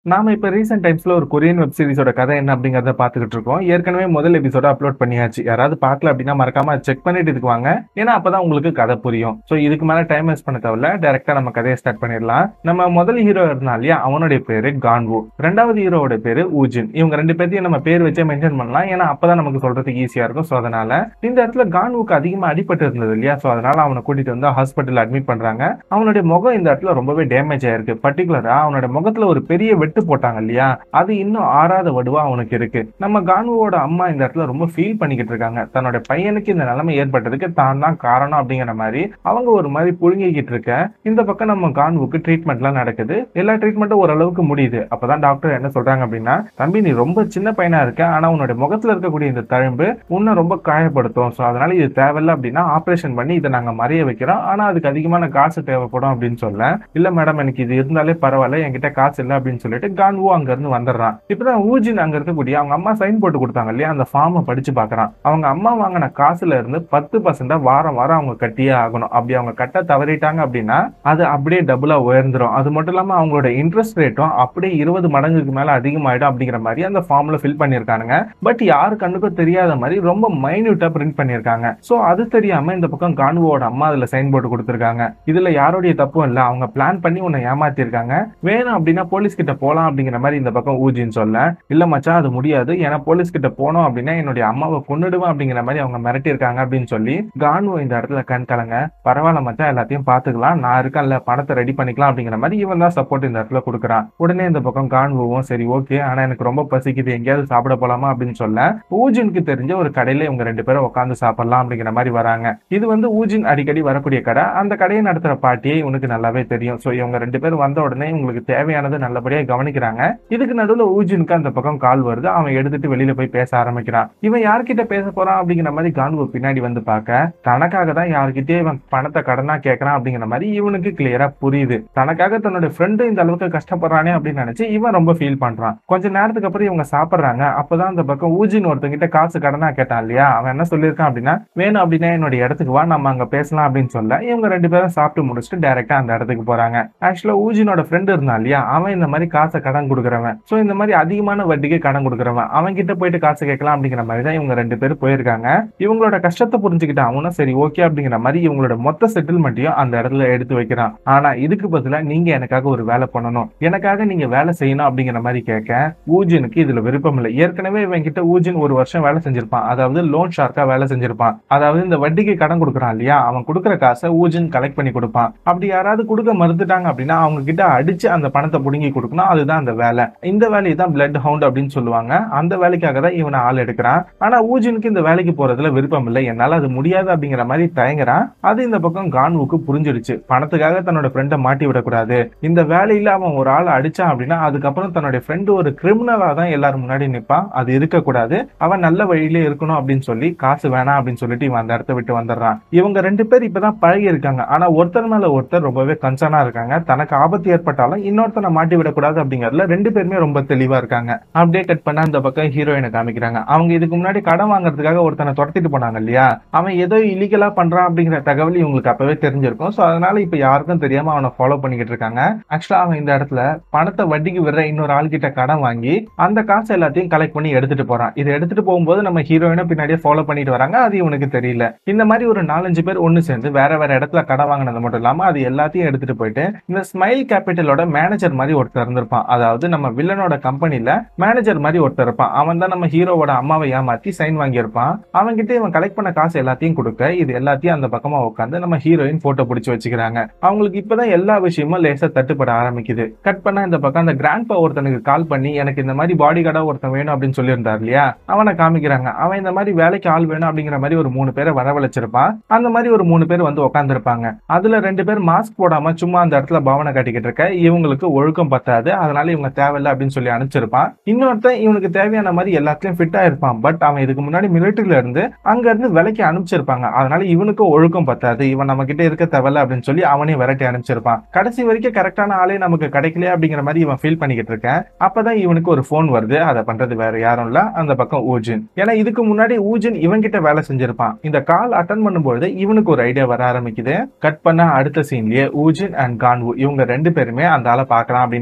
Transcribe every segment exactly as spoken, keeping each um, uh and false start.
நாம இப்ப ரீசென்ட் டைம்ஸ்ல ஒரு கொரியன் வெப் சீரிஸோட கதை என்ன அப்படிங்கறத பாத்துக்கிட்டு இருக்கோம். ஏற்கனவே முதல் எபிசோட அப்லோட் பண்ணியாச்சு. யாராவது பார்க்கல அப்படின்னா மறக்காம செக் பண்ணிட்டு இதுக்கு வாங்க. ஏன்னா அப்பதான் உங்களுக்கு கதை புரியும். சோ இதுக்கு மேல டைம் வேஸ்ட் பண்ண தேவையில்ல. டைரக்டா நம்ம கதையை ஸ்டார்ட் பண்ணிடலாம். நம்ம முதல் ஹீரோ இருந்தா இல்லையா, அவனுடைய பேரு கான்வூ. ரெண்டாவது ஹீரோவோட பேரு ஊஜின். இவங்க ரெண்டு பேர்த்தையும் நம்ம பேர் வச்சே மென்ஷன் பண்ணலாம். ஏன்னா அப்பதான் நமக்கு சொல்றதுக்கு ஈஸியா இருக்கும். சோ அதனால இந்த இடத்துல கான்வூக்கு அதிகமா அடிபட்டு இருந்தது இல்லையா, சோ அதனால அவனை கூட்டிட்டு வந்து ஹாஸ்பிட்டல் அட்மிட் பண்றாங்க. அவனுடைய முகம் இந்த இடத்துல ரொம்பவே டேமேஜ் ஆயிருக்கு. பர்டிகுலரா அவனோட முகத்துல ஒரு பெரிய வெட்டு போட்டாங்க இல்லையா, அது இன்னும் ஆறாத வடுவா அவனுக்கு இருக்கு. நம்ம கான்வூவோட அம்மா இந்த இடத்துல ரொம்ப ஃபீல் பண்ணிக்கிட்டு இருக்காங்க. தன்னோட பையனுக்கு இந்த நிலைமை ஏற்பட்டதுக்கு தான் தான் காரணம் அப்படிங்கிற மாதிரி அவங்க ஒரு மாதிரி புழுங்கிக்கிட்டு இருக்க. இந்த பக்கம் நம்ம கான்வூக்கு ட்ரீட்மெண்ட்லாம் நடக்குது. எல்லா ட்ரீட்மெண்ட்டும் ஓரளவுக்கு முடியுது. அப்பதான் டாக்டர் என்ன சொல்றாங்க அப்படின்னா, தம்பி நீ ரொம்ப சின்ன பையனா இருக்க, ஆனா உன்னோட முகத்துல இருக்கக்கூடிய இந்த தழும்பு உன்னை ரொம்ப காயப்படுத்தும். சோ அதனால இது தேவையில்ல அப்படின்னா ஆபரேஷன் பண்ணி இதை நாங்க மறைய வைக்கிறோம். ஆனா அதுக்கு அதிகமான காசு தேவைப்படும் அப்படின்னு சொல்ல, இல்ல மேடம் எனக்கு இது இருந்தாலே பரவாயில்ல, என்கிட்ட காசு இல்லை அப்படின்னு சொல்லிட்டு கான்வூ அங்க இருந்து வந்துடுறான். இப்பதான் ஊஜின் அங்க இருக்கக்கூடிய அவங்க அம்மா சைன் போட்டு கொடுத்தாங்க இல்லையா, அந்த ஃபார்மை படிச்சு பாக்குறான். அவங்க அம்மா வாங்கின காசுல இருந்து பத்து பர்சன்டா வாரம் வாரம் அவங்க கட்டியே ஆகணும். அப்படி அவங்க கட்ட தவறிட்டாங்க அப்படின்னா அது அப்படியே டபுளா உயர்ந்துரும். அது மட்டும் இல்லாம அவங்களோட இன்ட்ரெஸ்ட் ரேட்டும் அப்படியே இருபது மடங்குக்கு மேல அதிகமாயிடும் அப்படிங்கிற மாதிரி அந்த ஃபார்ம்ல ஃபில் பண்ணிருக்காங்க. பட் யாரு கண்ணுக்கும் தெரியாத மாதிரி ரொம்ப மைன்யூட்டா பிரிண்ட் பண்ணிருக்காங்க. சோ அது தெரியாம இந்த பக்கம் கான்வூவோட அம்மா அதுல சைன் போட்டு கொடுத்திருக்காங்க. இதுல யாருடைய தப்பும் இல்ல, அவங்க பிளான் பண்ணி உன்னை ஏமாத்தி இருக்காங்க. வேணும் அப்படின்னா போலீஸ் கிட்ட போலாம் அப்படிங்கிற மாதிரி இந்த பக்கம் ஊஜின்னு சொல்ல, இல்ல மச்சான் அது முடியாது, ஏன்னா போலீஸ் கிட்ட போனோம் அப்படின்னா என்னுடைய அம்மாவை கொன்னுடுவேன் அப்படிங்கிற மாதிரி அவங்க மிரட்டி இருக்காங்க அப்படின்னு சொல்லி கான்வூ இந்த இடத்துல கண் கலங்க. பரவாயில்ல மச்சான், எல்லாத்தையும் பாத்துக்கலாம், நான் இருக்கேன்ல, பணத்தை ரெடி பண்ணிக்கலாம் அப்படிங்கிற மாதிரி இவன் தான் சப்போர்ட் இந்த இடத்துல கொடுக்குறான். உடனே இந்த பக்கம் கான்வூவும் சரி ஓகே, ஆனா எனக்கு ரொம்ப பசிக்குது, எங்கேயாவது சாப்பிட போலாமா அப்படின்னு சொல்ல, ஊஜினுக்கு தெரிஞ்ச ஒரு கடையில இவங்க ரெண்டு பேரும் உட்காந்து சாப்பிடலாம் அப்படிங்கிற மாதிரி வராங்க. இது வந்து ஊஜின் அடிக்கடி வரக்கூடிய கடை. அந்த கடையை நடத்துற பாட்டியே இவனுக்கு நல்லாவே தெரியும். சோ இவங்க ரெண்டு பேரும் வந்த உடனே இவங்களுக்கு தேவையானது நல்லபடியா கவனிக்கிறாங்க. இதுக்கு நடுவுல ஊஜினுக்கு அந்த பக்கம் கால் வருது. அவன் எடுத்துட்டு வெளியில போய் பேச ஆரம்பிக்கிறான். இவன் யார்கிட்ட பேச போறான் அப்படிங்கிற மாதிரி கான்வூ பின்னாடி வந்து பார்க்க, தனக்காக தான் யார்கிட்டயே இவன் பணத்தை கடனா கேட்கறான் அப்படிங்கிற மாதிரி இவனுக்கு கிளியரா புரியுது. தனக்காக தன்னோட ஃப்ரெண்டு இந்த அளவுக்கு கஷ்டப்படுறானே அப்படின்னு நினைச்சு இவன் ரொம்ப ஃபீல் பண்றான். கொஞ்ச நேரத்துக்கு அப்புறம் இவங்க சாப்பிடுறாங்க. அப்பதான் அந்த பக்கம் ஊஜின் ஒருத்தங்கிட்ட காசு கடனா கேட்டான் இல்லையா, அவன் என்ன சொல்லியிருக்கான் அப்படின்னா, வேணும் அப்படின்னா என்னோட இடத்துக்கு வா, நம்ம அங்க பேசலாம் அப்படின்னு சொல்ல, இவங்க ரெண்டு பேரும் சாப்பிட்டு முடிச்சுட்டு டைரக்டா அந்த இடத்துக்கு போறாங்க. ஆக்சுவலா ஊஜினோட ஃப்ரெண்ட் இருந்தான் இல்லையா, அவன் இந்த மாதிரி காசை கடன் கொடுக்குறவன். சோ இந்த மாதிரி அதிகமான வட்டிக்கு கடன் கொடுக்குறவன். அவன் கிட்ட போயிட்டு காசு கேட்கலாம் அப்படிங்கிற மாதிரி தான் இவங்க ரெண்டு பேரும் போயிருக்காங்க. இவங்களோட கஷ்டத்தை புரிஞ்சுக்கிட்டு அவனும் சரி ஓகே அப்படிங்கிற மாதிரி இவங்களோட மொத்த செட்டில்மெண்ட்டையும் அந்த இடத்துல எடுத்து வைக்கிறான். ஆனா இதுக்கு பதிலா நீங்க எனக்காக ஒரு வேலை பண்ணணும், எனக்காக நீங்க வேலை செய்யணும் அப்படிங்கிற மாதிரி கேட்க ஊஜினுக்கு இதுல விருப்பம் இல்லை. ஏற்கனவே இவன் கிட்ட ஊஜின் ஒரு வருஷம் வேலை செஞ்சிருப்பான். அதாவது லோன் ஷார்க்கா வேலை செஞ்சிருப்பான். அதாவது இந்த வட்டிக்கு கடன் கொடுக்குறான் இல்லையா, அவன் கொடுக்குற காசை ஊஜின் கலெக்ட் பண்ணி கொடுப்பான். அப்படி யாராவது கொடுக்க மறுத்துட்டாங்க அப்படின்னா அவங்க கிட்ட அடிச்சு அந்த பணத்தை புடுங்கி கொடுக்கணும். அதுதான் அந்த வேலை. இந்த வேலையை தான் பிளட் ஹவுண்ட் அப்படின்னு சொல்லுவாங்க. அந்த வேலைக்காக தான் இவனை ஆள் எடுக்கிறான். ஆனா ஊஜினுக்கு இந்த வேலைக்கு போறதுல விருப்பம் இல்லை. என்னால அது முடியாது அப்படிங்கிற மாதிரி தயங்குறான். அது இந்த பக்கம் கான்வூக்கு புரிஞ்சிடுச்சு. பணத்துக்காக தன்னோட ஃப்ரெண்டை மாட்டி விடக்கூடாது. இந்த வேலையில அவன் ஒரு ஆள் அடிச்சான் அப்படின்னா அதுக்கப்புறம் தன்னுடைய ஃப்ரெண்டு ஒரு கிரிமினலா தான் எல்லாரும் முன்னாடி நிற்பான். அது இருக்கக்கூடாது. அவன் நல்ல வழியிலே இருக்கணும் அப்படின்னு சொல்லி காசு வேணாம் அப்படின்னு சொல்லிட்டு இவன் அந்த இடத்த விட்டு வந்துடுறான். இவங்க ரெண்டு பேர் இப்பதான் பழகி இருக்காங்க. ஆனா ஒருத்தர் மேல ஒருத்தர் ரொம்பவே கன்சர்னா இருக்காங்க. தனக்கு ஆபத்து ஏற்பட்டாலும் இன்னொருத்தனை மாட்டி விடக்கூடாது அப்படிங்கறதுல ரெண்டு பேருமே ரொம்ப தெளிவா இருக்காங்க. அப்படியே கட் பண்ண அந்த பக்கம் ஹீரோயினை காமிக்கிறாங்க. அவங்க இதுக்கு முன்னாடி கடன் வாங்குறதுக்காக ஒருத்தனை துரத்திட்டு போனாங்க இல்லையா, அவன் ஏதோ இல்லீகலா பண்றான் அப்படிங்கிற தகவல் இவங்களுக்கு அப்பவே தெரிஞ்சிருக்கும். சோ அதனால இப்ப யாருக்கும் தெரியாம அவனை ஃபாலோ பண்ணிக்கிட்டு இருக்காங்க. ஆக்சுவலா அவன் இந்த இடத்துல பணத்தை வட்டிக்கு விடுற இன்னொரு ஆள் கிட்ட கடன் வாங்கி அந்த காசு எல்லாத்தையும் கலெக்ட் பண்ணி எடுத்துட்டு போறான். இதை எடுத்துட்டு போகும்போது நம்ம ஹீரோயினை பின்னாடியே ஃபாலோ பண்ணிட்டு வராங்க. அது இவனுக்கு தெரியல. இந்த மாதிரி ஒரு நாலஞ்சு பேர் ஒன்னு சேர்ந்து வேற வேற இடத்துல கடன் வாங்கினது மட்டும் இல்லாம அது எல்லாத்தையும் எடுத்துட்டு போயிட்டு இந்த ஸ்மைல் கேபிட்டலோட மேனேஜர் மாதிரி ஒருத்தர் இருந்திருப்பான். அதாவது நம்ம வில்லனோட கம்பெனில மேனேஜர் மாதிரி ஒருத்தர் இருப்பான். அவன் தான் நம்ம ஹீரோவோட அம்மாவை ஏமாத்தி சைன் வாங்கியிருப்பான். அவன் கிட்ட இவன் கலெக்ட் பண்ண காசு எல்லாத்தையும் கொடுக்க இது எல்லாத்தையும் அந்த பக்கமா உட்காந்து நம்ம ஹீரோயின் போட்டோ பிடிச்சு வச்சுக்கிறாங்க. அவங்களுக்கு இப்பதான் எல்லா விஷயமும் லேசா தட்டுப்பட ஆரம்பிக்குது. கட் பண்ண இந்த பக்கம் அந்த கிராண்ட் பா ஒருத்தனுக்கு கால் பண்ணி எனக்கு இந்த மாதிரி பாடி கார்டா ஒருத்தன் வேணும் அப்படின்னு சொல்லியிருந்தார் இல்லையா, அவனை காமிக்கிறாங்க. அவன் இந்த மாதிரி வேலைக்கு ஆள் வேணும் அப்படிங்கிற மாதிரி ஒரு மூணு பேரை வரவழைச்சிருப்பான். அந்த மாதிரி ஒரு மூணு பேர் வந்து உட்கார்ந்து இருப்பாங்க. அதுல ரெண்டு பேர் மாஸ்க் போடாம சும்மா அந்த இடத்துல பாவனை காட்டிக்கிட்டு இருக்க. இவங்களுக்கு ஒழுக்கம் பத்தாது, அதனால இவங்க தேவையில்லை அப்படின்னு சொல்லி அனுப்பிச்சிருப்பான். இன்னொருத்தன் இவனுக்கு தேவையான மாதிரி எல்லாத்துலயும் ஃபிட்டா இருப்பான். பட் அவன் இதுக்கு முன்னாடி மிலிட்டரியில இருந்து அங்க இருந்து விலைக்கு அனுப்பிச்சிருப்பாங்க. அதனால இவனுக்கும் ஒழுக்கம் பத்தாது, இவன் நம்ம கிட்ட இருக்க தேவையில்ல அப்படின்னு சொல்லி அவனையும் விரட்டி அனுப்பிச்சிருப்பான். கடைசி வரைக்கும் கரெக்டான ஆளே நமக்கு கிடைக்கலையே அப்படிங்கிற மாதிரி இவன் ஃபீல் பண்ணிக்கிட்டு இருக்கேன். அப்பதான் இவனுக்கு ஒரு போன் வருது. அதை பண்றது வேற யாரும் இல்ல, அந்த பக்கம் ஊஜின். ஏன்னா இதுக்கு முன்னாடி ஊஜின் இவன் கிட்ட வேலை செஞ்சிருப்பான். இந்த கால் அட்டன் பண்ணும்போது இவனுக்கு ஒரு ஐடியா வர ஆரம்பிக்குது. கட் பண்ண அடுத்த சீன்லயே ஊஜின் அண்ட் கான்வூ இவங்க ரெண்டு பேருமே அந்த ஆளை பாக்கலாம் அப்படின்னு வராங்க.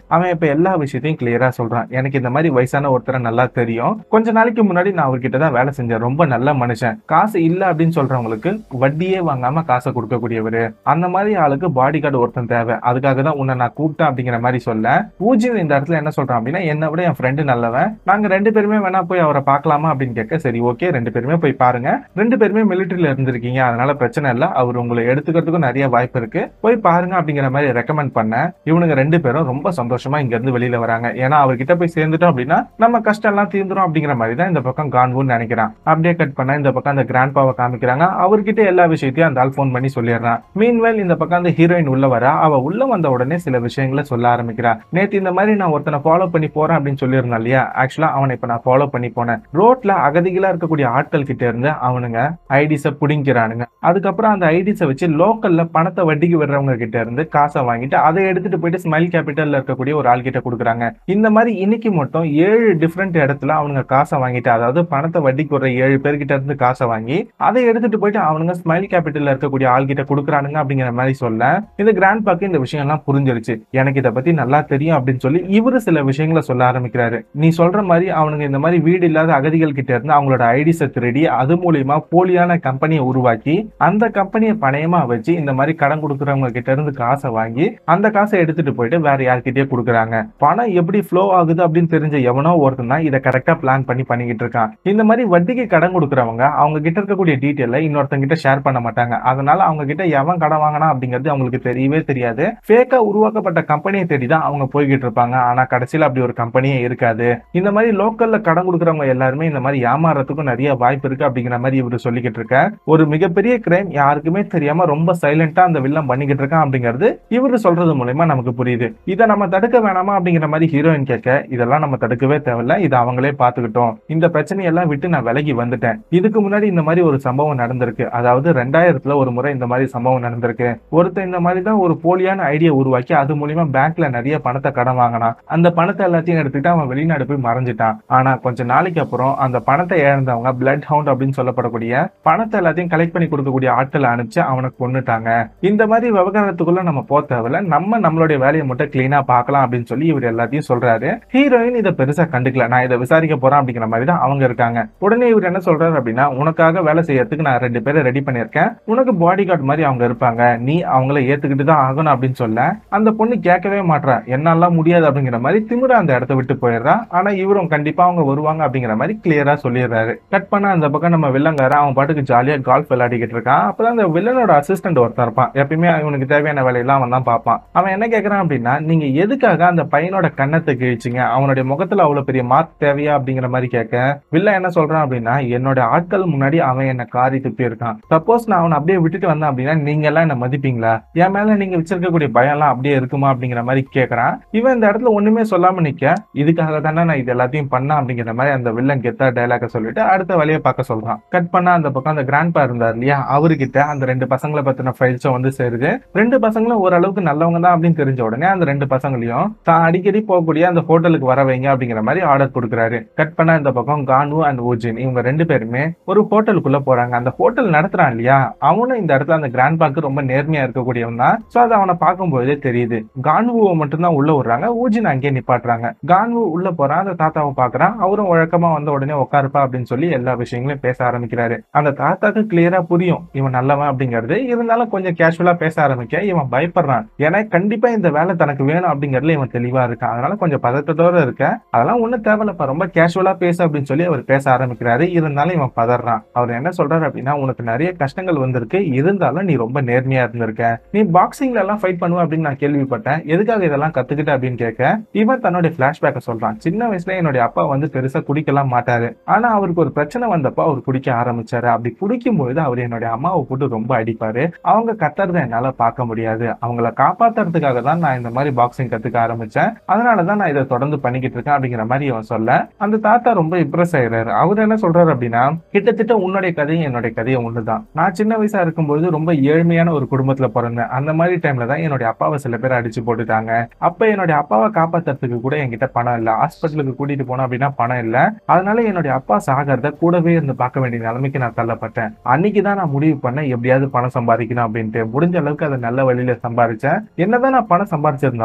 அவன் இப்ப எல்லா விஷயத்தையும் கிளியரா சொல்றான். எனக்கு இந்த மாதிரி வயசான ஒருத்தரை நல்லா தெரியும். கொஞ்ச நாளைக்கு முன்னாடி நான் அவர்கிட்ட தான் வேலை செஞ்சேன். ரொம்ப நல்ல மனுஷன். காசு இல்ல அப்படின்னு சொல்றவங்களுக்கு வட்டியே வாங்காம காசை கொடுக்கக்கூடியவரு. அந்த மாதிரி ஆளுக்கு பாடி கார்டு ஒருத்தன் தேவை. அதுக்காக தான் உன்னை நான் கூப்பிட்டேன் அப்படிங்கிற மாதிரி சொல்ல, ஊஜின் இந்த இடத்துல என்ன சொல்றான் அப்படின்னா, என்னை விட என் ஃப்ரெண்டு நல்லவன், நாங்க ரெண்டு பேருமே வேணா போய் அவரை பார்க்கலாமா அப்படின்னு கேட்க, சரி ஓகே ரெண்டு பேருமே போய் பாருங்க, ரெண்டு பேருமே மிலிட்டரியில இருந்திருக்கீங்க, அதனால பிரச்சனை இல்ல, அவர் உங்களை எடுத்துக்கிறதுக்கும் நிறைய வாய்ப்பு இருக்கு, போய் பாருங்க அப்படிங்கிற மாதிரி ரெக்கமெண்ட் பண்ண, இவனுங்க ரெண்டு பேரும் ரொம்ப சந்தோஷமா இங்க இருந்து வெளியில வராங்க. ஏன்னா அவர்கிட்ட போய் சேர்ந்துட்டோம் அப்படின்னா நம்ம கஷ்டம் எல்லாம் தீர்ந்துரும் அப்படிங்கிற மாதிரி தான் இந்த பக்கம் கான்வூன்னு நினைக்கிறான். அப்படியே கட் பண்ண இந்த பக்கம் அந்த கிராண்ட் பாவை காமிக்கிறாங்க. அவர்கிட்ட எல்லா விஷயத்தையும் அந்த ஆள் போன் பண்ணி சொல்லிடுறான். மீன்வேல் இந்த பக்கம் அந்த ஹீரோயின் உள்ள வர, அவ உள்ள வந்த உடனே சில விஷயங்களை சொல்ல ஆரம்பிக்கிறா. நேத்து இந்த மாதிரி நான் ஒருத்தனை ஃபாலோ பண்ணி போறேன் அப்படின்னு சொல்லியிருந்தான் இல்லையா, ஆக்சுவலா அவனை இப்ப நான் ஃபாலோ பண்ணி போனேன். ரோட்ல அகதிகளா இருக்கக்கூடிய ஆட்கள் கிட்ட இருந்து அவனுங்க ஐடிஸ புடிங்கிறானுங்க. அதுக்கப்புறம் அந்த ஐடிஸை வச்சு லோக்கல்ல பணத்தை வட்டிக்கு விடுறவங்க கிட்ட இருந்து காசை வாங்கிட்டு அதை எடுத்துட்டு போயிட்டு ஸ்மைல் கேபிட்டல்ல இருக்கக்கூடிய ஒரு ஆள் கிட்ட கொடுக்குறாங்க. இந்த மாதிரி இன்னைக்கு மட்டும் ஏழு டிஃப்ரெண்ட் இடத்துல அவனுங்க காசை வாங்கிட்டு, அதாவது பணத்தை வட்டிக்கு விடுற ஏழு பேர்கிட்ட இருந்து காசை வாங்கி அதை எடுத்துட்டு போயிட்டு அவனுங்க ஸ்மைல் கேபிட்டல்ல இருக்கக்கூடிய ஆள் கிட்ட கொடுக்குறானுங்க அப்படிங்கிற மாதிரி சொல்ல, இந்த கிராண்ட் பாக்கு இந்த விஷயம் எல்லாம் புரிஞ்சிருச்சு. எனக்கு இதை பத்தி நல்லா தெரியும் அப்படின்னு சொல்லி இவரு சில விஷயங்களை சொல்ல ஆரம்பிக்கிறாரு. நீ சொல்ற மாதிரி அவனுங்க இந்த மாதிரி வீடு இல்லாத அகதிகள் கிட்ட இருந்து அவங்களோட ஐடிஸை திருடி அது மூலியமா போலியான கம்பெனியை உருவாக்கி அந்த கம்பெனியை பணயமா வச்சு இந்த மாதிரி கடன் கொடுக்குறவங்க கிட்ட இருந்து காசை வாங்கி அந்த காசை எடுத்துட்டு போயிட்டு வேற யார்கிட்டயே கொடுக்குறாங்க. பணம் எப்படி ஃப்ளோ ஆகுது அப்படின்னு தெரிஞ்ச எவனோ ஒருத்தன் தான் இதை கரெக்டா பிளான் பண்ணி பண்ணிக்கிட்டு இருக்கான். இந்த மாதிரி வட்டிக்கு கடன் கொடுக்குறவங்க அவங்க கிட்ட இருக்கக்கூடிய டீட்டெயில இன்னொருத்தங்க கிட்ட ஷேர் பண்ண மாட்டாங்க. அதனால அவங்க கிட்ட எவன் கடன் வாங்கினா அப்படிங்கிறது அவங்களுக்கு தெரியவே தெரியாது. ஃபேக்கா உருவாக்கப்பட்ட கம்பெனியை தேடி தான் அவங்க போய்கிட்டு இருப்பாங்க. ஆனா கடைசியில அப்படி ஒரு கம்பெனியே இருக்காது. இந்த மாதிரி லோக்கல்ல கடன் கொடுக்குறவங்க எல்லாருமே இந்த மாதிரி ஏமாறதுக்கும் நிறைய வாய்ப்பு இருக்கு அப்படிங்கிற மாதிரி இவரு சொல்லிக்கிட்டு இருக்க. ஒரு மிகப்பெரிய கிரைம் யாருக்குமே தெரியாம ரொம்ப சைலண்டா அந்த வில்லன் பண்ணிக்கிட்டு இருக்கான் அப்படிங்கிறது இவரு சொல்றது மூலமா நமக்கு புரியுது. இதை நம்ம தடுக்க வேணாமா அப்படிங்கிற மாதிரி ஹீரோயின் கேட்க, இதெல்லாம் நம்ம தடுக்கவே தேவையில்ல, இதை அவங்களே பாத்துக்கிட்டோம், இந்த பிரச்சனையெல்லாம் விட்டு நான் விலகி வந்துட்டேன். இதுக்கு முன்னாடி இந்த மாதிரி ஒரு சம்பவம் நடந்திருக்கு. அதாவது ரெண்டாயிரத்துல ஒரு முறை இந்த மாதிரி சம்பவம் நடந்திருக்கு. ஒருத்தர் இந்த மாதிரி தான் ஒரு போலியான ஐடியா உருவாக்கி அது மூலியமா பேங்க்ல நிறைய பணத்தை கடன் வாங்கினான். அந்த பணத்தை எல்லாத்தையும் எடுத்துக்கிட்டு அவன் வெளிநாடு போய் மறைஞ்சிட்டான். ஆனா கொஞ்ச நாளைக்கு அப்புறம் அந்த பணத்தை இழந்தவங்க பிளட் ஹவுண்ட் அப்படின்னு சொல்லப்படக்கூடிய பணத்தை எல்லாத்தையும் கலெக்ட் பண்ணி கொடுக்கக்கூடிய ஆட்களை அனுப்பிச்சு அவனை கொன்னுட்டாங்க. இந்த மாதிரி விவகாரத்துக்குள்ள நம்ம போக தேவையில்ல, நம்ம நம்மளுடைய வேலையை மட்டும் கிளீனா பார்க்கலாம் அப்படின்னு சொல்லி இவர் எல்லாத்தையும் சொல்றாரு. ஹீரோயின் இதை பெருசா கண்டுக்கல. நான் இதை விசாரிக்க போறேன் அப்படிங்கிற மாதிரி தான் அவங்க இருக்காங்க. உடனே இவர் என்ன சொல்றாரு அப்படின்னா, உனக்காக வேலை செய்யறதுக்கு நான் ரெண்டு பேரை ரெடி பண்ணிருக்கேன், உனக்கு பாடி கார்டு மாதிரி அவங்க இருப்பாங்க, நீ அவங்கள ஏத்துக்கிட்டு தான் ஆகணும் அப்படின்னு சொல்ல, அந்த பொண்ணு கேட்கவே மாட்டா. என்னாலாம் முடியாது அப்படிங்கிற மாதிரி திமிரா அந்த இடத்த விட்டு போயிடுறா. ஆனா இவரும் கண்டிப்பா அவங்க வருவாங்க அப்படிங்கிற மாதிரி கிளியரா சொல்லிடுறாரு. கட் பண்ண அந்த பக்கம் நம்ம வில்லங்கார அவன் பாட்டுக்கு ஜாலியா கால்ஃப் விளையாடிக்கிட்டு இருக்கான். அப்பதான் அந்த வில்லனோட அசிஸ்டன்ட் ஒருத்தர் இருப்பான். எப்பயுமே அவனுக்கு தேவையான வேலையெல்லாம் அவன் தான் பார்ப்பான். அவன் என்ன கேட்கறான் அப்படின்னா, நீங்க எதுக்காக அந்த பையனோட கண்ணத்தை கிழிச்சிங்க, அவனுடைய முகத்துல அவ்வளவு பெரிய மார்க் தேவையா அப்படிங்கிற மாதிரி கேட்க, வில்ல என்ன சொல்றான் அப்படின்னா, என்னோட ஆட்கள் முன்னாடி அவன் என்ன காரி துப்பி இருக்கான். சப்போஸ் நான் அவனை அப்படியே விட்டுட்டு வந்தேன் அப்படின்னா நீங்க எல்லாம் என்ன மதிப்பீங்களா, என் மேல நீங்க வச்சிருக்கக்கூடிய பயம் எல்லாம் அப்படியே இருக்குமா அப்படிங்கிற மாதிரி கேட்கறான். இவன் இந்த இடத்துல ஒண்ணுமே சொல்லாம நிக்க, இதுக்காக தானே நான் இது எல்லாத்தையும் பண்ண அப்படிங்கிற மாதிரி அந்த வில்லன் கெத்தா டைலாக சொல்லிட்டு அடுத்த வழியை பார்க்க சொல்றான். கட் பண்ணா அந்த பக்கம் அந்த கிராண்ட் பா இருந்தார் இல்லையா, அவர்கிட்ட அந்த ரெண்டு பசங்களை பத்தின ஃபைல்ஸும் வந்து சேருது. ரெண்டு பசங்களும் ஓரளவுக்கு நல்லவங்க தான் அப்படின்னு தெரிஞ்ச உடனே அந்த ரெண்டு பசங்களையும் தான் அடிக்கடி போகக்கூடிய அந்த ஹோட்டலுக்கு வர வைங்க அப்படிங்கிற மாதிரி ஆர்டர் கொடுக்குறாரு. கட் பண்ணா இந்த பக்கம் கான்வு அண்ட் ஊஜின் இவங்க ரெண்டு பேருமே ஒரு ஹோட்டலுக்குள்ள போறாங்க. அந்த ஹோட்டல் நடத்துறான் இல்லையா, அவனும் இந்த இடத்துல அந்த கிராண்ட் பாக்கு ரொம்ப நேர்மையா இருக்கக்கூடியவன் தான். சோ அதை அவனை பார்க்கும்போதே தெரியுது. கான்வுவை மட்டும்தான் உள்ள விடுறாங்க, ஊஜின் அங்கேயே நிப்பாட்டுறாங்க. கான்வு உள்ள போறான், அந்த தாத்தாவை பாக்குறான். அவரும் வழக்கமா வந்த உடனே உட்காருப்பா அப்படின்னு சொல்லி எல்லா விஷயங்களையும் பேச ஆரம்பிக்கிறாரு. அந்த தாத்தாக்கு கிளியரா புரியும் இவன் நல்லவன் அப்படிங்கிறது. இருந்தாலும் கொஞ்சம் கேஷுவலா பேச ஆரம்பிக்க இவன் பயப்படுறான். ஏன்னா கண்டிப்பா இந்த வேலை தனக்கு வேணும் அப்படிங்கறதுல இவன் தெளிவா இருக்கான். அதனால கொஞ்சம் பதட்டத்தோட இருக்க, அதெல்லாம் ஒண்ணும் தேவையில்லப்பா, ரொம்ப கேஷுவலா பேச அப்படின்னு சொல்லி அவர் பேச ஆரம்பிக்கிறாரு. இருந்தாலும் இவன் பதறான். அவர் என்ன சொல்றாரு அப்படின்னா, உனக்கு நிறைய கஷ்டங்கள் வந்திருக்கு, இருந்தாலும் நீ ரொம்ப நேர்மையா இருந்திருக்க, நீ பாக்ஸிங்ல எல்லாம் ஃபைட் பண்ணுவ அப்படின்னு நான் கேள்விப்பட்டேன், எதுக்காக இதெல்லாம் கத்துக்கிட்ட அப்படின்னு கேட்க, இவன் தன்னுடைய பிளாஷ்பேக்க சொல்றான். சின்ன வயசுல என்னுடைய அப்பா வந்து பெருசா குடிக்கலாம் மாட்டாரு, ஆனா அவருக்கு ஒரு பிரச்சனை வந்தப்ப அவர் குடிக்க ஆரம்பிச்சாரு. அப்படி குடிக்கும்போது அவர் என்னுடைய அம்மாவை போட்டு ரொம்ப அடிப்பாரு. அவங்க கத்துறத என்னால பார்க்க முடியாது, அவங்கள காப்பாத்துறதுக்காக தான் நான் இந்த மாதிரி பாக்ஸிங் கத்துக்க ஆரம்பிச்சேன், அதனாலதான் நான் இதை தொடர்ந்து பண்ணிக்கிட்டு இருக்கேன் அப்படிங்கிற மாதிரி அவன் சொல்ல, அந்த தாத்தா ரொம்ப இம்ப்ரெஸ் ஆயிடுறாரு. அவர் என்ன சொல்றாரு அப்படின்னா, கிட்டத்தட்ட உன்னுடைய கதையும் என்னுடைய கதையும் ஒண்ணுதான். நான் சின்ன வயசா இருக்கும்போது ரொம்ப ஏழ்மையான ஒரு குடும்பத்துல பிறந்தேன். அந்த மாதிரி டைம்ல தான் என்னுடைய அப்பாவை சில பேர் அடிச்சு போட்டுட்டாங்க. அப்ப என்னுடைய அப்பாவை காப்பாத்துறதுக்கு கூட என்கிட்ட பணம் இல்ல, ஹாஸ்பிட்டலுக்கு கூட்டிட்டு போனோம் அப்படின்னா பணம் இல்ல, அதனால என்னுடைய அப்பா சாகிறத கூடவே இருந்து பார்க்க வேண்டிய நிலைமைக்கு நான் தள்ளப்பட்டேன். அன்னைக்குதான் நான் முடிவு பண்ணேன் எப்படியாவது பணம் சம்பாதிக்கணும் அப்படின்ட்டு. முடிஞ்ச அளவுக்கு அதை நல்ல வழியில சம்பாதிச்சேன். என்னதான் நான் பணம் சம்பாதிச்சிருந்தாலும் இன்னைக்கு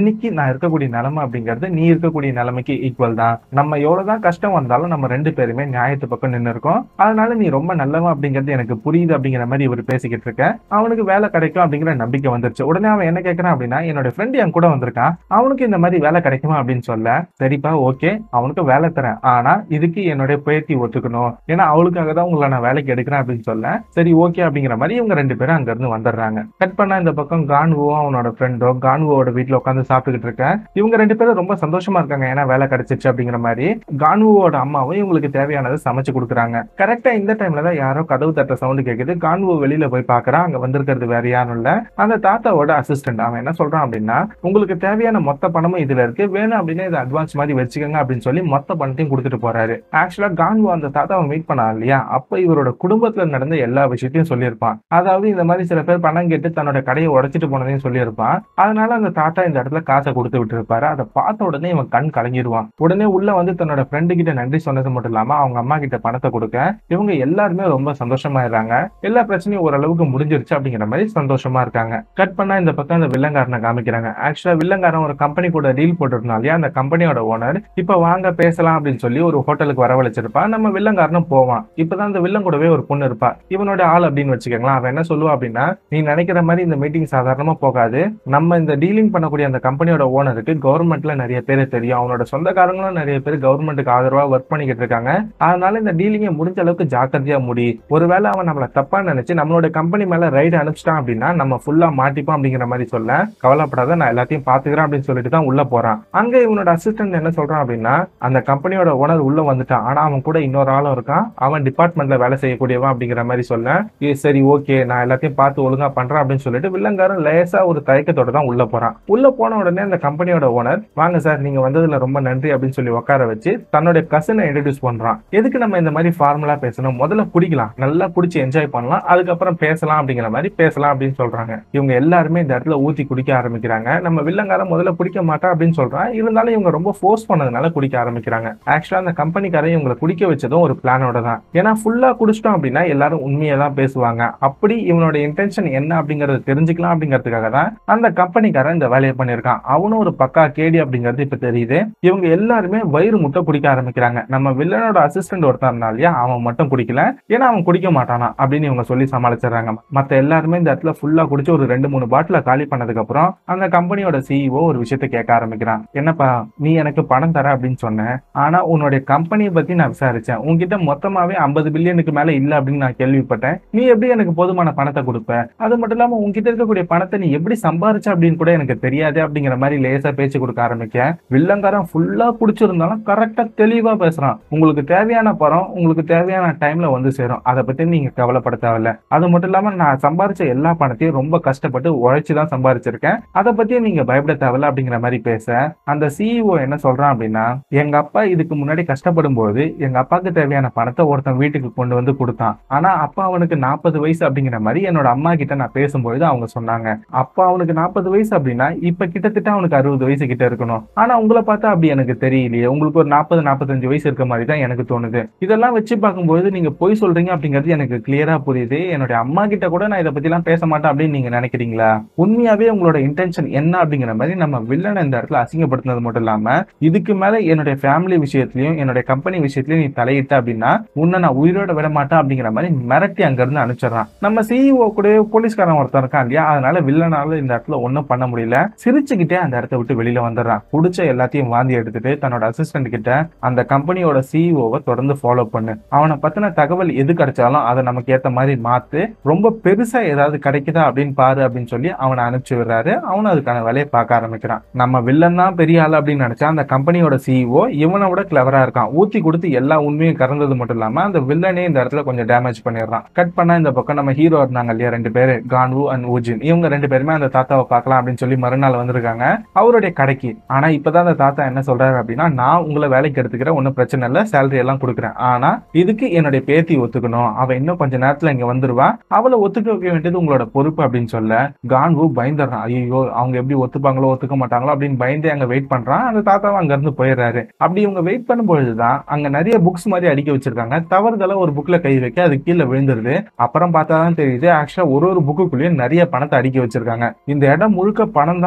இன்னைக்கு நான் இருக்கக்கூடிய நிலைமை அப்படிங்கிறது நீ இருக்கக்கூடிய நிலைமைக்கு ஈக்குவல் தான். நம்ம எவ்வளவுதான் கஷ்டம் வந்தாலும் நம்ம ரெண்டு பேருமே நியாயத்து பக்கம் நின்று இருக்கோம். அதனால நீ ரொம்ப நல்லவன் அப்படிங்கிறது எனக்கு புரியுது அப்படிங்கிற மாதிரி இவர் பேசிக்கிட்டு இருக்க. அவனுக்கு வேலை கிடைக்கும் அப்படிங்கிற நம்பிக்கை வந்துருச்சு. உடனே அவன் என்ன கேட்கறான் அப்படின்னா, என்னோட ஃப்ரெண்ட் என் கூட வந்திருக்கான், அவனுக்கு இந்த மாதிரி வேலை கிடைக்குமா அப்படின்னு சொல்ல, சரிப்பா ஓகே அவனுக்கு வேலை தரேன், ஆனா இதுக்கு என்னுடைய பேத்தி ஒத்துக்கணும், ஏன்னா அவளுக்காக தான் உங்களை நான் வேலைக்கு எடுக்கிறேன் அப்படின்னு சொல்ல, சரி ஓகே அப்படிங்கிற மாதிரி இவங்க ரெண்டு பேரும் அங்க இருந்து வந்துடுறாங்க. கட் பண்ணா இந்த பக்கம் கான்வோ அவனோட ஃப்ரெண்டோ கான்வோட வீட்டுல உட்காந்து சாப்பிட்டுக்கிட்டு இருக்க. இவங்க ரெண்டு பேரும் ரொம்ப சந்தோஷமா இருக்காங்க, ஏன்னா வேலை கிடைச்சிச்சு அப்படிங்கிற மாதிரி. கான்வோட அம்மாவும் இவங்களுக்கு தேவையானதை சமைச்சு கொடுக்குறாங்க. கரெக்டா இந்த டைம்ல தான் யாரோ கதவு தட்ட சவுண்ட் கேக்குது. கான்வோ வெளியில போய் பாக்குறான். அங்க வந்திருக்கிறது வேற யாரும் இல்ல, அந்த தாத்தாவோட அசிஸ்டன்ட். அவன் என்ன சொல்றான் அப்படின்னா, உங்களுக்கு தேவையான மொத்த பணமும் இதுல இருக்கு, வேணும் அப்படின்னா இதை அட்வான்ஸ் மாதிரி வச்சுக்கோங்க அப்படின்னு சொல்லி மொத்த பணத்தையும் கொடுத்துட்டு போறாரு. ஆக்சுவலா கான்வோ அந்த தாத்தாவை மீட் பண்ணா இல்லையா, அப்ப இவரோட குடும்பத்துல நடந்த எல்லா விஷயத்தையும் சொல்லியிருப்பான். அதாவது இந்த மாதிரி சில பேர் பணம் கேட்டு தன்னோட கடையை உடைச்சிட்டு போனதையும் சொல்லியிருப்பான். அதனால அந்த தாத்தா இந்த இடத்துல காசை கொடுத்து விட்டு இருப்பாரு. அதை பார்த்த உடனே இவன் கண் கலங்கிடுவான். உடனே உள்ள வந்து தன்னோட ஃப்ரெண்டு கிட்ட நன்றி சொன்னது மட்டும் இல்லாம அவங்க அம்மா கிட்ட பணத்தை கொடுக்க இவங்க எல்லாருமே ரொம்ப சந்தோஷமாயிடுறாங்க. எல்லா பிரச்சனையும் ஓரளவுக்கு முடிஞ்சிருச்சு அப்படிங்கிற மாதிரி சந்தோஷமா இருக்காங்க. கட் பண்ணா இந்த பக்கம் அந்த வில்லங்காரனை காமிக்கிறாங்க. ஆக்சுவலா வில்லங்காரன் ஒரு கம்பெனி கூட டீல் போட்டிருந்தாலே அந்த கம்பெனியோட ஓனர் இப்ப வாங்க பேசலாம் அப்படின்னு சொல்லி ஒரு ஹோட்டலுக்கு வரவழைச்சிருப்பான். நம்ம வில்லங்காரனும் போவான். இப்பதான் அந்த வில்லன் கூடவே ஒரு பொண்ணு இருப்பா, இவனோட ஆள் அப்படின்னு வச்சுக்கோங்களேன். அவன் என்ன சொல்லுவா அப்படின்னா, நீ நினைக்கிற மாதிரி இந்த மீட்டிங் சாதாரணமா போகாது, நம்ம இந்த டீலிங் பண்ணக்கூடிய அந்த கம்பெனியோட ஓனருக்கு கவர்மெண்ட்ல நிறைய பேர் தெரியும், அவனோட சொந்தக்காரங்களும் நிறைய பேர் கவர்மெண்ட்டுக்கு ஆதரவா ஒர்க் பண்ணிக்கிட்டு இருக்காங்க, அதனால இந்த டீலிங்கை முடிஞ்ச அளவுக்கு ஜாக்கிரதையா முடி, ஒருவேளை அவன் நம்மளை தப்பா நினைச்சு நம்மளோட கம்பெனி மேல ரைடு அனுப்பிச்சிட்டான் அப்படின்னா நம்ம ஃபுல்லா மாட்டிப்போம் அப்படிங்கிற மாதிரி சொல்ல, கவலைப்படாத நான் எல்லாத்தையும் பாத்துக்கிறேன் அப்படின்னு சொல்லிட்டு தான் உள்ள போறான். அங்க இவனோட அசிஸ்டன்ட் என்ன சொல்றான் அப்படின்னா, அந்த கம்பெனியோட ஓனர் உள்ள வந்துட்டான், ஆனா அவன் கூட இன்னொரு ஆளும் இருக்கான், அவன் டிபார்ட்மெண்ட்ல வேலை செய்யக்கூடியவன் அப்படிங்கிற மாதிரி சொல்ல, சரி ஓகே நான் எல்லாத்தையும் பார்த்து ஒழுங்கா பண்றேன் அப்படின்னு சொல்லிட்டு வில்லங்காரன் லேசா ஒரு தயக்கத்தோட தான் உள்ள போறான். உள்ள போன உடனே அந்த கம்பெனியோட ஓனர், வாங்க சார் நீங்க வந்ததுல ரொம்ப நன்றி அப்படின்னு சொல்லி உட்கார வச்சு தன்னோட கசினை இன்ட்ரோடியூஸ் பண்றான். எதுக்கு நம்ம இந்த மாதிரி ஃபார்முலா பேசணும், முதல்ல குடிக்கலாம், நல்லா குடிச்சு என்ஜாய் பண்ணலாம், அதுக்கப்புறம் பேசலாம் அப்படிங்கிற மாதிரி பேசலாம் அப்படின்னு சொல்றாங்க. இவங்க எல்லாருமே இந்த இடத்துல ஊத்தி குடிக்க ஆரம்பிக்கிறாங்க. நம்ம வில்லங்காரன் முதல்ல குடிக்க மாட்டா அப்படின்னு சொல்றான், இருந்தாலும் இவங்க ரொம்ப ஃபோர்ஸ் பண்ணதுனால குடிக்க ஆரம்பிக்கிறாங்க. ஆக்சுவலா அந்த கம்பெனிக்காரன் இவங்களை குடிக்க வச்சதும் ஒரு பிளானோட தான், ஏன்னா ஃபுல்லா குடிச்சிட்டோம் அப்படின்னா எல்லாரும் உண்மையை தான் பேசுவாங்க, அப்படி இவனோட இன்டென்ஷன் என்ன அப்படிங்கறது தெரிஞ்சுக்கலாம் அப்படிங்கிறதுக்காக தான் அந்த கம்பெனிக்காரன் இந்த வேலையை பண்ணிருக்கான். அவனும் ஒரு பக்கா கேடி அப்படிங்கிறது இப்ப தெரியுது. இவங்க எல்லாருமே வயிறு முட்டை குடிக்க ஆரம்பிக்கிறாங்க. நம்ம வில்லனோட அசிஸ்டன்ட் ஒருத்தன் இருந்தாலியா, அவன் மட்டும் குடிக்கல, ஏன்னா அவன் குடிக்க மாட்டானா அப்படின்னு இவங்க சொல்லி சமாளிச்சிடறாங்க. மத்த எல்லாருமே இந்த இடத்துல ஃபுல்லா குடிச்சு ஒரு ரெண்டு மூணு பாட்டில காலி பண்ணதுக்கு அப்புறம் அந்த கம்பெனியோட சிஇஓ ஒரு விஷயத்த கேட்க ஆரம்பிக்கிறான். என்னப்பா நீ எனக்கு பணம் தர அப்படின்னு சொன்ன, ஆனா உன்னுடைய கம்பெனியை பத்தி நான் விசாரிச்சேன், உன்கிட்ட மொத்தமாவே ஐம்பது பில்லியனுக்கு மேல இல்ல அப்படின்னு நான் கேள்விப்பட்டேன், நீ எப்படி எனக்கு போதுமான பணத்தை கொடுப்ப, அது மட்டும் இல்லாம உன்கிட்ட இருக்கக்கூடிய பணத்தை நீ எப்படி சம்பாரிச்ச அப்படின்னு கூட எனக்கு தெரியாது அப்படிங்கிற மாதிரி லேசா பேச்சு கொடுக்க ஆரம்பிக்க, வில்லங்காரன் ஃபுல்லா குடிச்சிருந்தாலும் கரெக்டா தெளிவா பேசுறான். உங்களுக்கு தேவையான பணம் உங்களுக்கு தேவையான டைம்ல வந்து சேரும், அதை பத்தி நீங்க கவலைப்பட தேவையில்ல, அது மட்டும் இல்லாம நான் சம்பாரிச்ச எல்லா பணத்தையும் ரொம்ப கஷ்டப்பட்டு உழைச்சுதான் சம்பாரிச்சிருக்கேன், அதை பத்தி நீங்க பயப்பட தேவையில்ல அப்படிங்கிற மாதிரி பேச, அந்த சிஇஓ என்ன சொல்றான் அப்படின்னா, எங்க அப்பா இதுக்கு முன்னாடி கஷ்டப்படும் போது எங்க அப்பாவுக்கு தேவையான பணத்தை ஒருத்தன் வீட்டுக்கு கொண்டு வந்து கொடுத்தான், ஆனா அப்பா அவனுக்கு நாற்பது வயசு அப்படிங்கிற மாதிரி என்னோட அம்மா கிட்ட நான் பேசும்போது அவங்க சொன்னாங்க, அப்பா அவனுக்கு நாற்பது வயசு அப்படின்னா இப்ப கிட்டத்தட்ட அவனுக்கு அறுபது வயசு கிட்ட இருக்கணும், ஆனா உங்களை பார்த்தா அப்படி எனக்கு தெரியலையே, உங்களுக்கு ஒரு நாற்பது நாற்பத்தஞ்சு வயசு இருக்க மாதிரி தான் எனக்கு தோணுது, இதெல்லாம் வச்சு பார்க்கும்போது நீங்க பொய் சொல்றீங்க அப்படிங்கிறது எனக்கு கிளியரா புரியுது, என்னுடைய அம்மா கிட்ட கூட நான் இதை பத்தி எல்லாம் பேச மாட்டேன் அப்படின்னு நீங்க நினைக்கிறீங்களா, உண்மையாவே உங்களோட இன்டென்ஷன் என்ன அப்படிங்கிற மாதிரி நம்ம வில்லன் இந்த இடத்துல அசிங்கப்படுத்தினது மட்டும் இல்லாம, இதுக்கு மேல என்னுடைய ஃபேமிலி விஷயத்திலையும் என்னுடைய கம்பெனி விஷயத்திலையும் நீ தலையிட்ட அப்படின்னா உன்னை நான் உயிரோட விட மாட்டேன் அப்படிங்கிற மாதிரி மிரட்டி அங்க இருந்து அனுப்பிச்சிடறான். நம்ம சிஇஓ கூட போலீஸ்காரன் ஒருத்தர் இருக்கான் இல்லையா, அதனால வில்லனால இந்த இடத்துல ஒன்னும் பண்ண முடியல, சிரிச்சுக்கிட்டே அந்த இடத்த விட்டு வெளியில வந்துடுறான். குடிச்ச எல்லாத்தையும் வாந்தி எடுத்துட்டு தன்னோட அசிஸ்டன்ட் கிட்ட, அந்த கம்பெனியோட சிஇஓவை தொடர்ந்து ஃபாலோ பண்ணு, அவனை பத்தின தகவல் எது கிடைச்சாலும் அதை நமக்கு ஏத்த மாதிரி மாத்து, ரொம்ப பெருசா ஏதாவது கிடைக்குதா அப்படின்னு பாரு அப்படின்னு சொல்லி அவனை அனுப்பிச்சு விடுறாரு. அவனும் அதுக்கான வேலையை பார்க்க ஆரம்பிக்கிறான். நம்ம வில்லன் தான் பெரிய ஆள் அப்படின்னு நினைச்சா அந்த கம்பெனியோட சிஇஓ இவனை விட கிளவரா இருக்கான். ஊத்தி கொடுத்து எல்லா உண்மையும் கறந்தது மட்டும் இல்லாம அந்த வில்லனே இந்த இடத்துல கொஞ்சம் டேமேஜ் பண்ணிடுறான். கட் பண்ணா இந்த பக்கம் நம்ம ஹீரோ இருந்தாங்க இல்லையா ரெண்டு பேரு, கான்வு அண்ட் ஊஜின், இவங்க ரெண்டு பேருமே அந்த தாத்தாவை பார்க்கலாம் அப்படின்னு சொல்லி மறுநாள் வந்திருக்காங்க அவருடைய கடைக்கு. ஆனா இப்பதான் அந்த தாத்தா என்ன சொல்றாரு அப்படின்னா, நான் உங்களை வேலைக்கு எடுத்துக்கிறேன், ஒன்னும் பிரச்சனை இல்ல, சேலரி எல்லாம் கொடுக்குறேன், ஆனா இதுக்கு என்னுடைய பேத்தி ஒத்துக்கணும், அவ இன்னும் கொஞ்ச நேரத்துல இங்க வந்துருவா, அவளை ஒத்துக்க வைக்க வேண்டியது உங்களோட பொறுப்பு அப்படின்னு சொல்ல, கான்வு பயந்துடுறான். ஐயோ அவங்க எப்படி ஒத்துப்பாங்களோ ஒத்துக்க மாட்டாங்களோ அப்படின்னு பயந்து அங்க வெயிட் பண்றான். அந்த தாத்தாவை அங்க இருந்து போயிடுறாரு. அப்படி இவங்க வெயிட் பண்ணும்பொழுதுதான் அங்க நிறைய புக்ஸ் மாதிரி அடிக்க வச்சிருக்காங்க. தவறுதலா ஒரு புக்ல கை வைக்க அது கீழே விழுந்துருது. அப்புறம் பார்த்தாதான் தெரியுது ஆக்சுவலா ஒரு ஒரு புக்குக்குள்ளேயும் நிறைய பணத்தை அடிக்க வச்சிருக்காங்க. இந்த இடம் முழுக்க பணம் தான் அப்படிங்கிறது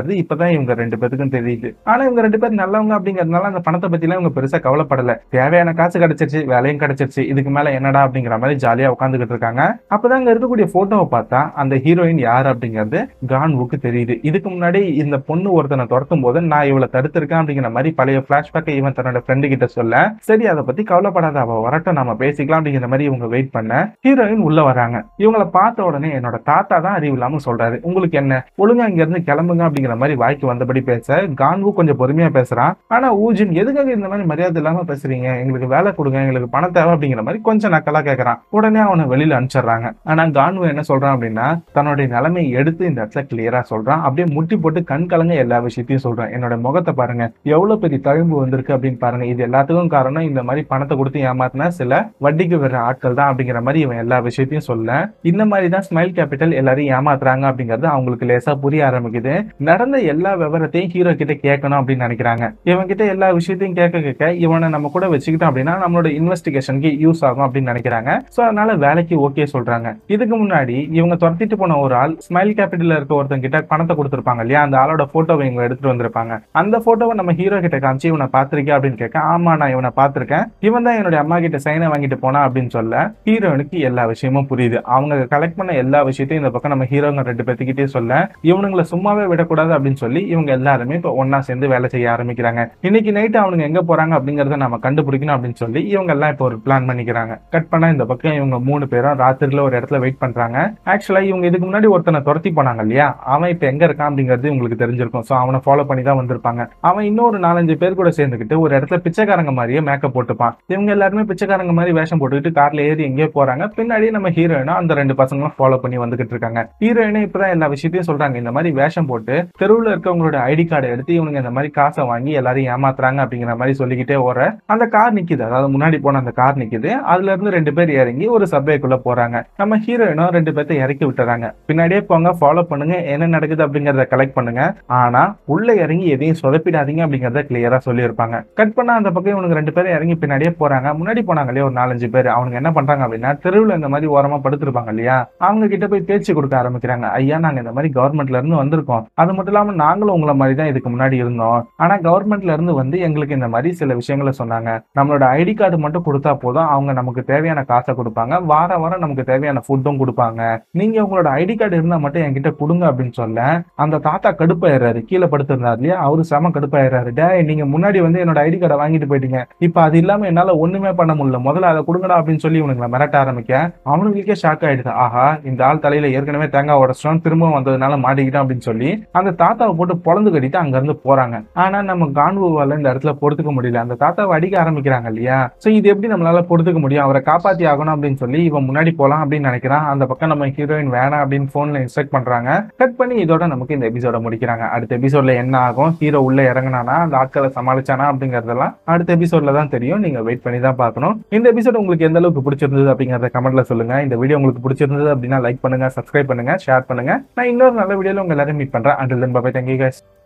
அப்படிங்கிறது இப்பதான் இவங்க ரெண்டு பேருக்கும் தெரியுது. ஆனா இவங்க ரெண்டு பேரும் நல்லவங்க அப்படிங்கறதுனால அந்த பணத்தை பத்தி எல்லாம் இவங்க பெருசா கவலைப்படல. தேவையான காசு கிடைச்சிருச்சு, வேலையும் கிடைச்சிருச்சு, இதுக்கு மேல என்னடா அப்படிங்கிற மாதிரி ஜாலியா உட்காந்துக்கிட்டு இருக்காங்க. அப்பதான் அங்க இருக்கக்கூடிய போட்டோவை பார்த்தா அந்த ஹீரோயின் யார் அப்படிங்கிறது கான்வுக்கு தெரியுது. இதுக்கு முன்னாடி இந்த பொண்ணு ஒருத்தனை துரத்தும் போது நான் இவளை தடுத்திருக்கேன் அப்படிங்கிற மாதிரி பழைய பிளாஷ்பேக்கை இவன் தன்னோட ஃப்ரெண்டு கிட்ட சொல்ல, சரி அதை பத்தி கவலைப்படாத, அவ வரட்டும் நம்ம பேசிக்கலாம் அப்படிங்கிற மாதிரி இவங்க வெயிட் பண்ண ஹீரோயின் உள்ள வராங்க. இவங்களை பார்த்த உடனே என்னோட தாத்தா தான் அறிவு இல்லாம சொல்றாரு, உங்களுக்கு என்ன, ஒழுங்கா இங்க இருந்து கிளம்புங்க அப்படிங்கிற மாதிரி வாய்க்கு வந்தபடி பேச கான்வு கொஞ்சம் பொறுமையா பேசுறான். ஆனா ஊஜின் எதுக்காக இந்த மாதிரி மரியாதை இல்லாம பேசுறீங்க, எங்களுக்கு வேலை கொடுங்க, எங்களுக்கு பணம் தேவை அப்படிங்கிற மாதிரி கொஞ்சம் நக்கலா கேட்கறான். உடனே அவனை வெளியில அனுப்பிச்சிடுறாங்க. ஆனா கான்வு என்ன சொல்றான் அப்படின்னா தன்னுடைய நிலைமையை எடுத்து இந்த இடத்துல கிளியரா சொல்றான். அப்படியே முட்டி போட்டு கண் கலங்க எல்லா விஷயத்தையும் சொல்றான். என்னோட முகத்தை பாருங்க, எவ்வளவு பெரிய தழும்பு வந்திருக்கு அப்படின்னு பாருங்க, இது எல்லாத்துக்கும் காரணம் இந்த மாதிரி பணத்தை கொடுத்து ஏமாத்தினா சில வட்டிக்கு வர ஆட்கள் தான் அப்படிங்கிற மாதிரி இவன் எல்லா விஷயத்தையும் சொல்ல, இந்த மாதிரி தான் ஸ்மைல் கேபிட்டல் எல்லாரையும் ஏமாத்துறாங்க அப்படிங்கிறது அவங்களுக்கு லேசா புரிய ஆரம்பிக்குது. நடந்த எல்லா விவரத்தையும் ஹீரோ கிட்ட கேட்கணும் அப்படின்னு நினைக்கிறாங்க. இவன் கிட்ட எல்லா விஷயத்தையும் கேட்க கேட்க இவனை நம்ம கூட வச்சுக்கிட்டோம் அப்படின்னா நம்மளோட இன்வெஸ்டிகேஷனுக்கு யூஸ் ஆகும் அப்படின்னு நினைக்கிறாங்க. சோ அதனால வேலைக்கு ஓகே சொல்றாங்க. இதுக்கு முன்னாடி இவங்க துரத்திட்டு போன ஒரு ஆள் ஸ்மைல் கேபிட்டல்ல இருக்க ஒருத்தன் கிட்ட பணத்தை கொடுத்திருப்பாங்க இல்லையா, அந்த ஆளோட போட்டோவை இவங்க எடுத்துட்டு வந்திருப்பாங்க. அந்த போட்டோவை நம்ம ஹீரோ கிட்ட காமிச்சு இவனை பாத்திருக்கேன் அப்படின்னு கேட்க, ஆமா நான் இவனை பாத்திருக்கேன், இவன் தான் என்னுடைய அம்மா கிட்ட சைனை வாங்கிட்டு போனா அப்படின்னு சொல்ல ஹீரோனுக்கு எல்லா விஷயமும் புரியுது. அவங்க கலெக்ட் பண்ண எல்லா விஷயத்தையும் இந்த பக்கம் நம்ம ஹீரோங்க ரெண்டு பேத்துக்கிட்டே சொல்ல இவனுங்களை சும்மாவே விடக்கூடாது அப்படின்னு சொல்லி இவங்க எல்லாருமே இப்ப ஒன்னா சேர்ந்து வேலை செய்ய ஆரம்பிக்கிறாங்க. இன்னைக்கு நைட்டு அவனுங்க எங்க போறாங்க அப்படிங்கறத நம்ம கண்டுபிடிக்கணும் அப்படின்னு சொல்லி இவங்க எல்லாம் இப்போ ஒரு பிளான் பண்ணிக்கிறாங்க. கட் பண்ணா இந்த பக்கம் இவங்க மூணு பேரும் ராத்திரில ஒரு இடத்துல வெயிட் பண்றாங்க. ஆக்சுவலா இவங்க இதுக்கு முன்னாடி ஒருத்தனை துரத்தி போனாங்க இல்லையா, அவன் இப்ப எங்க இருக்கான் அப்படிங்கிறது உங்களுக்கு தெரிஞ்சிருக்கும். சோ அவனை ஃபாலோ பண்ணி தான் வந்திருப்பாங்க. அவன் இன்னொரு நாலஞ்சு பேர் கூட சேர்ந்துக்கிட்டு ஒரு இடத்துல பிச்சைக்காரங்க மாதிரியே மேக்கப் போட்டுப்பான். இவங்க எல்லாருமே பிச்சைக்காரங்க மாதிரி வேஷம் போட்டுக்கிட்டு கார்ல ஏறி எங்கேயோ போறாங்க. பின்னாடி நம்ம ஹீரோயினா அந்த ரெண்டு பசங்களும் ஃபாலோ பண்ணி வந்துகிட்டு இருக்காங்க. ஹீரோயினே இப்பதான் எல்லா விஷயத்தையும் சொல்றாங்க. இந்த மாதிரி வேஷம் போட்டு தெருவுல இருக்கவங்களோட ஐடி கார்டை எடுத்து இவனுங்க இந்த மாதிரி காசை வாங்கி எல்லாரையும் ஏமாத்துறாங்க அப்படிங்கிற மாதிரி சொல்லிக்கிட்டே ஓர அந்த கார் நிக்குது. அதாவது முன்னாடி போன அந்த கார் நிக்குது. அதுல இருந்து ரெண்டு பேர் இறங்கி ஒரு சப்வேக்குள்ள போறாங்க. நம்ம ஹீரோயினும் ரெண்டு பேர்த்த இறக்கி விட்டுறாங்க. பின்னாடியே போங்க, ஃபாலோ பண்ணுங்க, என்ன நடக்குது அப்படிங்கறத கலெக்ட் பண்ணுங்க, ஆனா உள்ள இறங்கி எதையும் சொதப்பிடாதீங்க அப்படிங்கறத கிளியரா சொல்லி இருப்பாங்க. கட் பண்ணா அந்த பக்கம் இவனுக்கு ரெண்டு பேரும் இறங்கி பின்னாடியே போறாங்க. முன்னாடி போனாங்க இல்லையா ஒரு நாலஞ்சு பேர், அவங்க என்ன பண்றாங்க அப்படின்னா தெருவுல இந்த மாதிரி ஓரமா படுத்திருப்பாங்க இல்லையா, அவங்க கிட்ட போய் பேச்சு கொடுக்க ஆரம்பிக்கிறாங்க. ஐயா நாங்க இந்த மாதிரி கவர்மெண்ட்ல இருந்து வந்திருக்கோம், அது மட்டும் இல்லாம நாங்களும் உங்களை மாதிரி தான் இதுக்கு முன்னாடி இருந்தோம், ஆனா கவர்மெண்ட்ல இருந்து வந்து எங்களுக்கு இந்த மாதிரி சில விஷயங்களை சொன்னாங்க, நம்மளோட ஐடி கார்டு மட்டும் கொடுத்தா போதும், அவங்க நமக்கு தேவையான காசை கொடுப்பாங்க, வார வாரம் நமக்கு தேவையான ஃபுட்டும் கொடுப்பாங்க, நீங்க உங்களோட ஐடி கார்டு இருந்தா மட்டும் என்கிட்ட கொடுங்க அப்படின்னு சொல்ல அந்த தாத்தா கடுப்பாயிடுறாரு. கீழே படுத்திருந்தாரு இல்லையா, அவரு செம கடுப்பாயிடுறாரு. டே நீங்க முன்னாடி வந்து என்னோட ஐடி கார்டை வாங்கிட்டு போயிட்டீங்க, இப்ப அது இல்லாம என்னால ஒண்ணுமே பண்ண முடியல, முதல்ல அதை கொடுங்கடா அப்படின்னு சொல்லி இவனுங்களை மிரட்ட ஆரம்பிக்க அவனுங்களுக்கே ஷாக் ஆயிடுது. ஆஹா இந்த ஆள் தலையில ஏற்கனவே தேங்காய் உடச்சிட்டோம், திரும்ப வந்ததுனால மாட்டிக்கிட்டோம் அப்படின்னு சொல்லி அந்த தாத்தாவை போட்டு பொழந்து கட்டிட்டு அங்க இருந்து போறாங்க. ஆனா நம்ம கான்வுவால இந்த இடத்துல பொறுத்துக்க முடியல. அந்த தாத்தாவை அடிக்க ஆரம்பிக்கிறாங்க இல்லையா, சோ இது எப்படி நம்மளால பொறுத்துக்க முடியும், அவரை காப்பாத்தி ஆகணும் அப்படின்னு சொல்லி இவன் முன்னாடி போலாம் அப்படின்னு நினைக்கிறான். அந்த பக்கம் நம்ம ஹீரோயின் வேணாம் அப்படின்னு போன்ல இன்ஸ்ட்ரக்ட் பண்றாங்க. கட் பண்ணி இதோட நமக்கு இந்த எபிசோட முடிக்கிறாங்க. அடுத்த எபிசோட்ல என்ன ஆகும், ஹீரோ உள்ள இறங்கினானா அந்த ஆட்களை சமாளிச்சானா அப்படிங்கறதெல்லாம் அடுத்த எபிசோட்ல தான் தெரியும். நீங்க வெயிட் பண்ணி தான் பார்க்கணும். இந்த எபிசோட் உங்களுக்கு எந்த அளவுக்கு பிடிச்சிருந்தது அப்படிங்கறத கமெண்ட்ல சொல்லுங்க. இந்த வீடியோ உங்களுக்கு பிடிச்சிருந்தது அப்படின்னா லைக் பண்ணுங்க, சப்ஸ்கிரைப் பண்ணுங்க, ஷேர் பண்ணுங்க. நான் இன்னொரு நல்ல வீடியோல உங்க எல்லாரும் மீட் பண்றேன். Until then, bye bye, thank you guys.